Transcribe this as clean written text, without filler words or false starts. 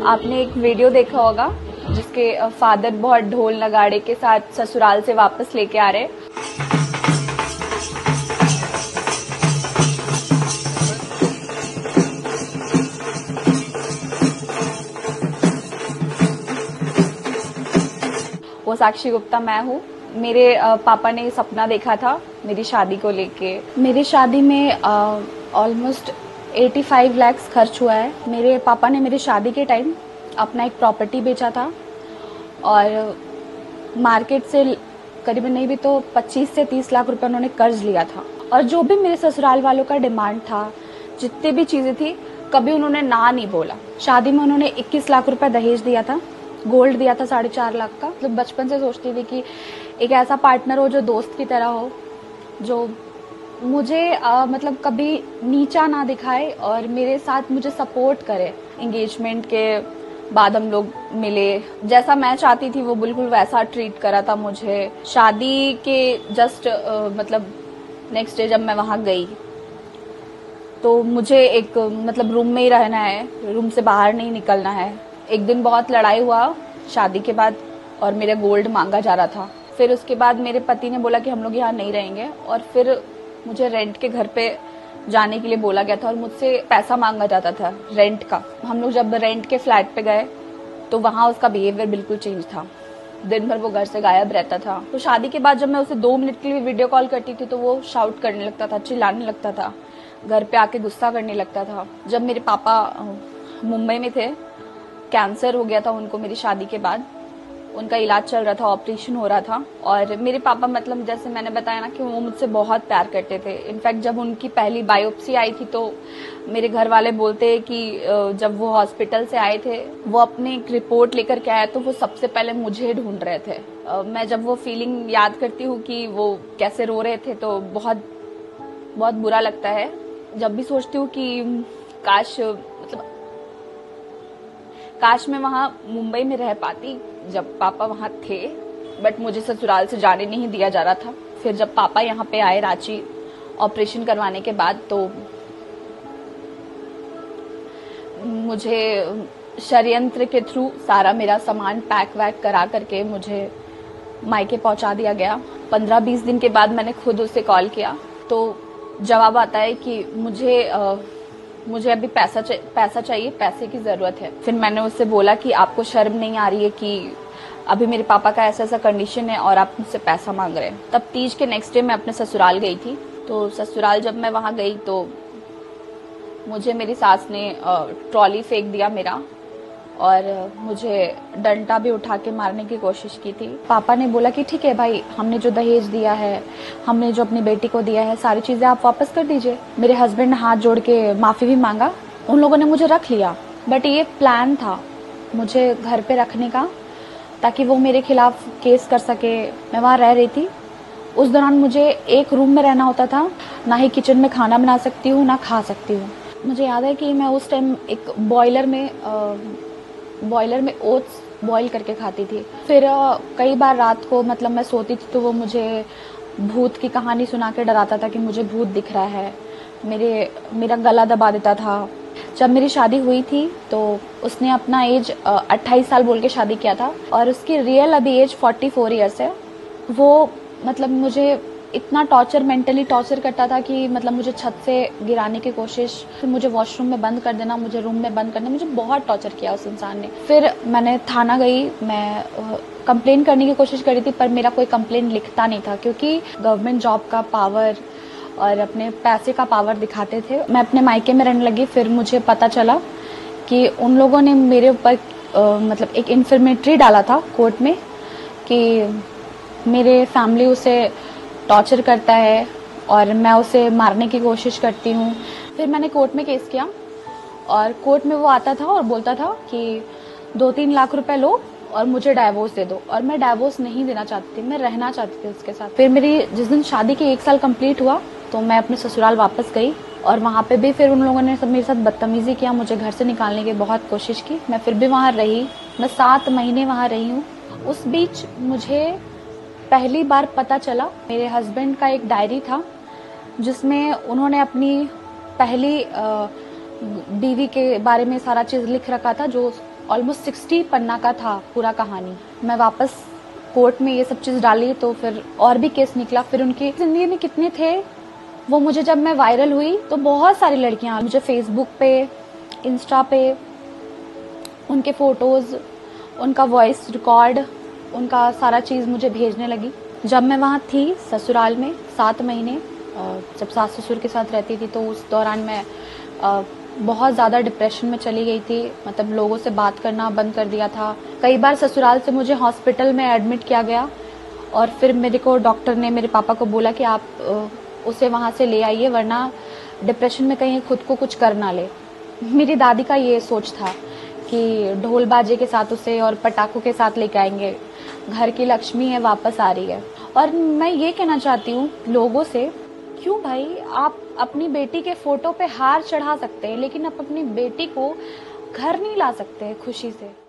आपने एक वीडियो देखा होगा जिसके फादर बहुत ढोल नगाड़े के साथ ससुराल से वापस लेके आ रहे। वो साक्षी गुप्ता मैं हूँ। मेरे पापा ने सपना देखा था मेरी शादी को लेके। मेरी शादी में ऑलमोस्ट 85 लाख खर्च हुआ है। मेरे पापा ने मेरी शादी के टाइम अपना एक प्रॉपर्टी बेचा था और मार्केट से करीबन नहीं भी तो 25 से 30 लाख रुपए उन्होंने कर्ज लिया था। और जो भी मेरे ससुराल वालों का डिमांड था, जितनी भी चीजें थी, कभी उन्होंने ना नहीं बोला। शादी में उन्होंने 21 लाख रुपए दहेज दिया था, गोल्ड दिया था 4.5 लाख का। तो बचपन से सोचती थी कि एक ऐसा पार्टनर हो जो दोस्त की तरह हो, जो मुझे मतलब कभी नीचा ना दिखाए और मेरे साथ मुझे सपोर्ट करे। एंगेजमेंट के बाद हम लोग मिले, जैसा मैं चाहती थी वो बिल्कुल वैसा ट्रीट करा था मुझे। शादी के जस्ट मतलब नेक्स्ट डे जब मैं वहां गई तो मुझे एक मतलब रूम में ही रहना है, रूम से बाहर नहीं निकलना है। एक दिन बहुत लड़ाई हुआ शादी के बाद और मेरा गोल्ड मांगा जा रहा था। फिर उसके बाद मेरे पति ने बोला कि हम लोग यहाँ नहीं रहेंगे और फिर मुझे रेंट के घर पे जाने के लिए बोला गया था और मुझसे पैसा मांगा जाता था रेंट का। हम लोग जब रेंट के फ्लैट पे गए तो वहां उसका बिहेवियर बिल्कुल चेंज था। दिन भर वो घर से गायब रहता था। तो शादी के बाद जब मैं उसे 2 मिनट के लिए वीडियो कॉल करती थी तो वो शाउट करने लगता था, चिल्लाने लगता था, घर पे आके गुस्सा करने लगता था। जब मेरे पापा मुंबई में थे, कैंसर हो गया था उनको मेरी शादी के बाद, उनका इलाज चल रहा था, ऑपरेशन हो रहा था। और मेरे पापा मतलब जैसे मैंने बताया ना कि वो मुझसे बहुत प्यार करते थे। इनफैक्ट जब उनकी पहली बायोप्सी आई थी तो मेरे घर वाले बोलते हैं कि जब वो हॉस्पिटल से आए थे, वो अपनी एक रिपोर्ट लेकर के आए तो वो सबसे पहले मुझे ढूंढ रहे थे। मैं जब वो फीलिंग याद करती हूँ कि वो कैसे रो रहे थे तो बहुत बहुत बुरा लगता है। जब भी सोचती हूँ कि काश मैं वहां मुंबई में रह पाती जब पापा वहां थे, बट मुझे ससुराल से जाने नहीं दिया जा रहा था। फिर जब पापा यहाँ पे आए रांची ऑपरेशन करवाने के बाद तो मुझे षड्यंत्र के थ्रू सारा मेरा सामान पैक वैक करा करके मुझे मायके पहुंचा दिया गया। 15-20 दिन के बाद मैंने खुद उसे कॉल किया तो जवाब आता है कि मुझे अभी पैसा चाहिए, पैसे की जरूरत है। फिर मैंने उससे बोला कि आपको शर्म नहीं आ रही है कि अभी मेरे पापा का ऐसा कंडीशन है और आप मुझसे पैसा मांग रहे हैं। तब तीज के नेक्स्ट डे मैं अपने ससुराल गई थी। तो ससुराल जब मैं वहां गई तो मुझे मेरी सास ने ट्रॉली फेंक दिया मेरा और मुझे डंडा भी उठा के मारने की कोशिश की थी। पापा ने बोला कि ठीक है भाई, हमने जो दहेज दिया है, हमने जो अपनी बेटी को दिया है, सारी चीजें आप वापस कर दीजिए। मेरे हस्बैंड ने हाथ जोड़ के माफी भी मांगा। उन लोगों ने मुझे रख लिया, बट ये प्लान था मुझे घर पे रखने का ताकि वो मेरे खिलाफ केस कर सके। मैं वहां रह रही थी। उस दौरान मुझे एक रूम में रहना होता था, ना ही किचन में खाना बना सकती हूँ ना खा सकती हूँ। मुझे याद है कि मैं उस टाइम एक बॉयलर में ओट्स बॉईल करके खाती थी। फिर कई बार रात को मतलब मैं सोती थी तो वो मुझे भूत की कहानी सुना के डराता था कि मुझे भूत दिख रहा है। मेरा गला दबा देता था। जब मेरी शादी हुई थी तो उसने अपना एज 28 साल बोल के शादी किया था और उसकी रियल अभी एज 44 ईयर्स है। वो मतलब मुझे इतना मेंटली टॉर्चर करता था कि मतलब मुझे छत से गिराने की कोशिश, फिर मुझे वॉशरूम में बंद कर देना, मुझे रूम में बंद करना, मुझे बहुत टॉर्चर किया उस इंसान ने। फिर मैंने थाना गई, मैं कंप्लेन करने की कोशिश करी थी पर मेरा कोई कंप्लेन लिखता नहीं था क्योंकि गवर्नमेंट जॉब का पावर और अपने पैसे का पावर दिखाते थे। मैं अपने मायके में रहने लगी। फिर मुझे पता चला कि उन लोगों ने मेरे ऊपर मतलब एक इन्फर्मेटरी डाला था कोर्ट में कि मेरे फैमिली उसे टॉर्चर करता है और मैं उसे मारने की कोशिश करती हूँ। फिर मैंने कोर्ट में केस किया और कोर्ट में वो आता था और बोलता था कि 2-3 लाख रुपए लो और मुझे डाइवोर्स दे दो। और मैं डाइवोर्स नहीं देना चाहती थी, मैं रहना चाहती थी उसके साथ। फिर मेरी जिस दिन शादी के 1 साल कंप्लीट हुआ तो मैं अपने ससुराल वापस गई और वहाँ पे भी फिर उन लोगों ने सब मेरे साथ बदतमीजी किया, मुझे घर से निकालने की बहुत कोशिश की। मैं फिर भी वहाँ रही, मैं 7 महीने वहाँ रही हूँ। उस बीच मुझे पहली बार पता चला, मेरे हस्बैंड का एक डायरी था जिसमें उन्होंने अपनी पहली बीवी के बारे में सारा चीज लिख रखा था जो ऑलमोस्ट 60 पन्ना का था पूरा कहानी। मैं वापस कोर्ट में ये सब चीज़ डाली तो फिर और भी केस निकला। फिर उनकी जिंदगी में कितने थे वो मुझे, जब मैं वायरल हुई तो बहुत सारी लड़कियां मुझे फेसबुक पे, इंस्टा पे उनके फोटोज़, उनका वॉइस रिकॉर्ड, उनका सारा चीज़ मुझे भेजने लगी। जब मैं वहाँ थी ससुराल में 7 महीने, जब सास ससुर के साथ रहती थी, तो उस दौरान मैं बहुत ज़्यादा डिप्रेशन में चली गई थी। मतलब लोगों से बात करना बंद कर दिया था। कई बार ससुराल से मुझे हॉस्पिटल में एडमिट किया गया और फिर मेरे को डॉक्टर ने, मेरे पापा को बोला कि आप उसे वहाँ से ले आइए, वरना डिप्रेशन में कहीं खुद को कुछ कर ना ले। मेरी दादी का ये सोच था कि ढोल बाजे के साथ उसे और पटाखों के साथ लेके आएंगे, घर की लक्ष्मी है वापस आ रही है। और मैं ये कहना चाहती हूँ लोगों से, क्यों भाई आप अपनी बेटी के फोटो पे हार चढ़ा सकते हैं लेकिन आप अपनी बेटी को घर नहीं ला सकते खुशी से।